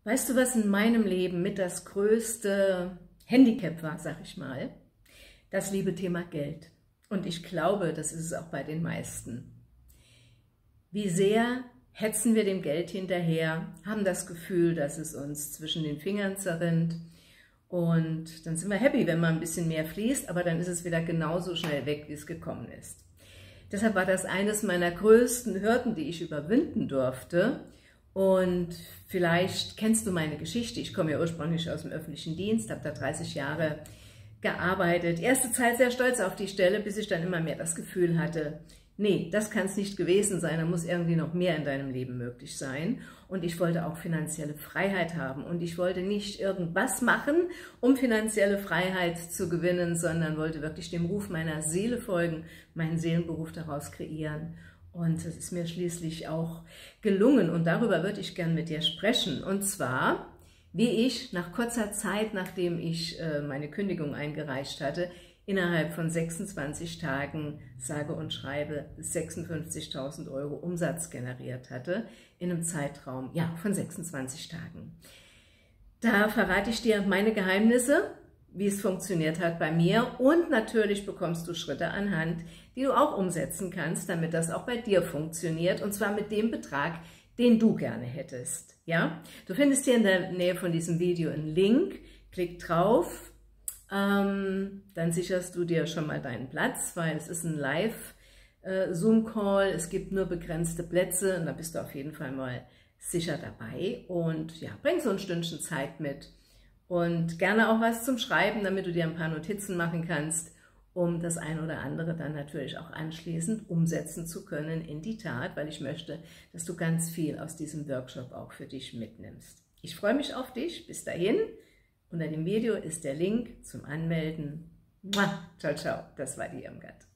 Weißt du, was in meinem Leben mit das größte Handicap war, sag ich mal? Das liebe Thema Geld. Und ich glaube, das ist es auch bei den meisten. Wie sehr hetzen wir dem Geld hinterher, haben das Gefühl, dass es uns zwischen den Fingern zerrinnt. Und dann sind wir happy, wenn mal ein bisschen mehr fließt, aber dann ist es wieder genauso schnell weg, wie es gekommen ist. Deshalb war das eines meiner größten Hürden, die ich überwinden durfte. Und vielleicht kennst du meine Geschichte. Ich komme ja ursprünglich aus dem öffentlichen Dienst, habe da 30 Jahre gearbeitet. Erste Zeit sehr stolz auf die Stelle, bis ich dann immer mehr das Gefühl hatte, nee, das kann es nicht gewesen sein, da muss irgendwie noch mehr in deinem Leben möglich sein. Und ich wollte auch finanzielle Freiheit haben. Und ich wollte nicht irgendwas machen, um finanzielle Freiheit zu gewinnen, sondern wollte wirklich dem Ruf meiner Seele folgen, meinen Seelenberuf daraus kreieren. Und es ist mir schließlich auch gelungen. Und darüber würde ich gern mit dir sprechen. Und zwar, wie ich nach kurzer Zeit, nachdem ich meine Kündigung eingereicht hatte, innerhalb von 26 Tagen, sage und schreibe, 56.000 € Umsatz generiert hatte, in einem Zeitraum von 26 Tagen. Da verrate ich dir meine Geheimnisse, wie es funktioniert hat bei mir, und natürlich bekommst du Schritte an Hand, die du auch umsetzen kannst, damit das auch bei dir funktioniert, und zwar mit dem Betrag, den du gerne hättest. Ja? Du findest hier in der Nähe von diesem Video einen Link, klick drauf, dann sicherst du dir schon mal deinen Platz, weil es ist ein Live-Zoom-Call, es gibt nur begrenzte Plätze und da bist du auf jeden Fall mal sicher dabei. Und ja, bring so ein Stündchen Zeit mit und gerne auch was zum Schreiben, damit du dir ein paar Notizen machen kannst, um das ein oder andere dann natürlich auch anschließend umsetzen zu können in die Tat, weil ich möchte, dass du ganz viel aus diesem Workshop auch für dich mitnimmst. Ich freue mich auf dich. Bis dahin. Unter dem Video ist der Link zum Anmelden. Ciao, ciao. Das war die Irmgard.